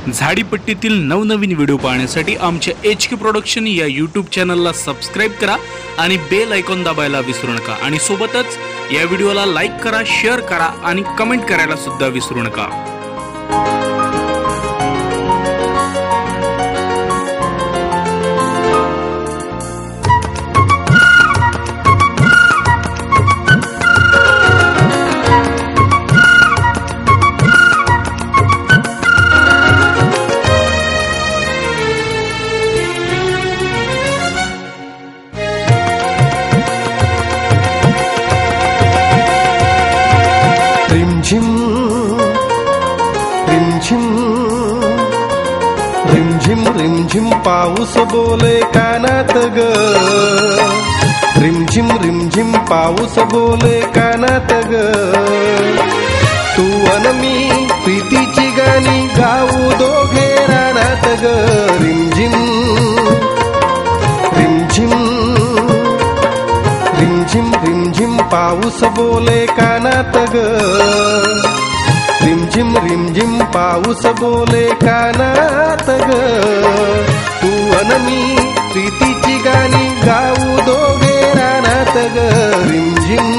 झाडीपट्टीतील नवनवीन व्हिडिओ पाहण्यासाठी आमच्या HK प्रोडक्शन या YouTube चॅनलला सबस्क्राइब करा आणि बेल आयकॉन दाबायला विसरू नका आणि सोबतच या व्हिडिओला लाईक करा, शेअर करा आणि कमेंट करायला सुद्धा विसरू नका। रिमझिम रिमझिम पाऊस बोले कानात ग, रिमझिम रिमझिम पाऊस बोले कानात ग। तू अन मी प्रीतीची गाणी गाऊ दोघे रानात ग। रिमझिम रिमझिम रिमझिम रिमझिम पाऊस बोले कानात ग, रिमझिम रिमझिम पाऊस बोले कानात ग। तू अन मी प्रीतीची गाणी गाऊ दोघे रानात ग। रिमझिम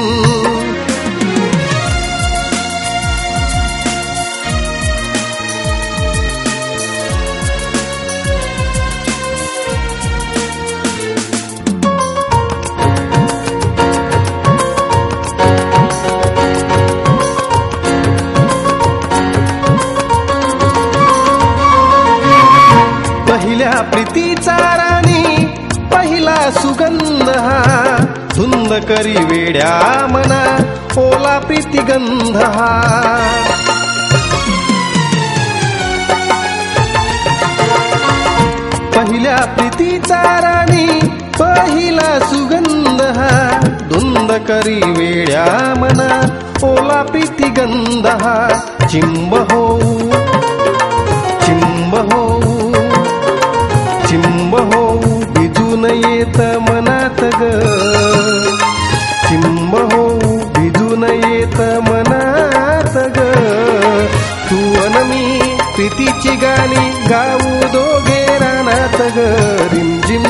पहिल्या प्रीतीचा राणी पहिला सुगंध हा, धुंद करी वेड्या मना ओला प्रीतिगंध हा। पहिल्या प्रीतीचा राणी पहिला सुगंध हा, धुंद करी वेड्या मना ओला प्रीतिगंध हा। चिंब होऊ चिंब होऊ चिंब होऊ भिजून येत मनात ग, चिंब होऊ भिजून येत मनात ग। तू अन मी प्रीतीची गाणी गाऊ दोघे रानात ग। रिमझिम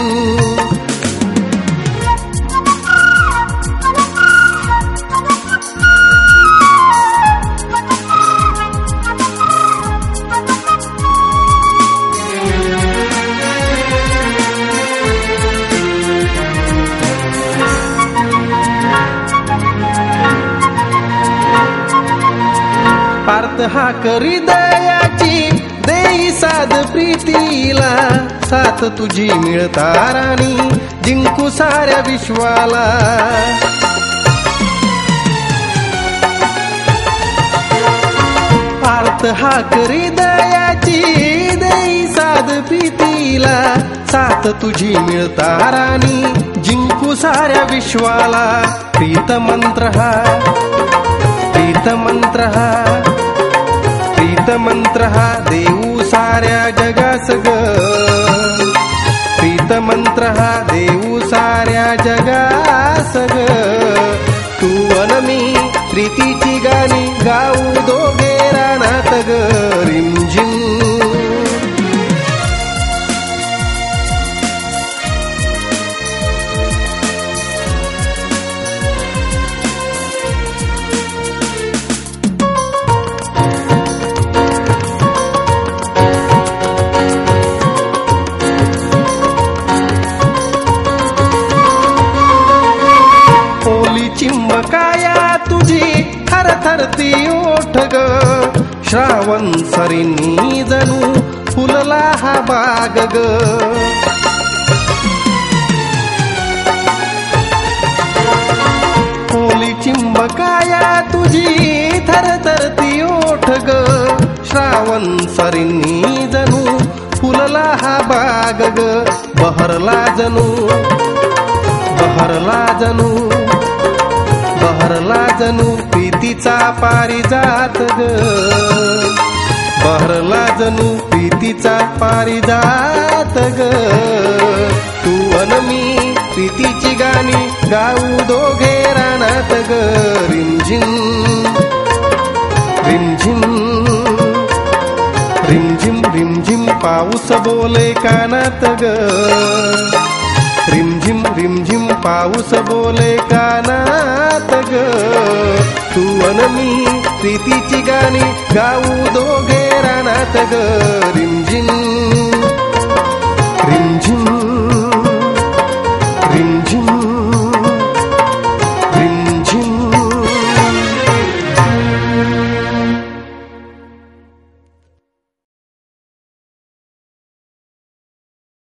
पार्थ हा करी दयाची देई साध प्रीतीला, साथ तुझी मिळता राणी जिंकू साऱ्या विश्वाला। पार्थ हा करी दयाची देई साध प्रीतीला, साथ तुझी मिळता राणी जिंकू साऱ्या विश्वाला। प्रीत मंत्र हा प्रीत मंत्र हा प्रीत मंत्र हा देऊ साऱ्या जगास ग, प्रीत मंत्र हा देऊ साऱ्या जगास ग। तू अन मी प्रीतीची गाणी गाऊ दोघे रानात ग। रिमझिम चिंबकाया तुझी थरथरती ओठ ग, श्रावण सरींनी जणू फुलला हा बाग ग। ओली चिंबकाया तुझी थरथरती ओठ ग, श्रावण सरींनी जणू फुलला हा बाग ग। बहरला जणू बहरला जणू बहरला जणू प्रीतीचा पारिजात ग, बहरला जणू प्रीतीचा पारिजात ग। तू अन मी प्रीतीची गाणी गाऊ दोघे रानात ग। रिमझिम रिमझिम रिमझिम पाऊस बोले कानात ग, रिमझिम पाऊस बोले कानात ग, तू अन मी प्रीतीची गाणी गाऊ दोघे रानात ग.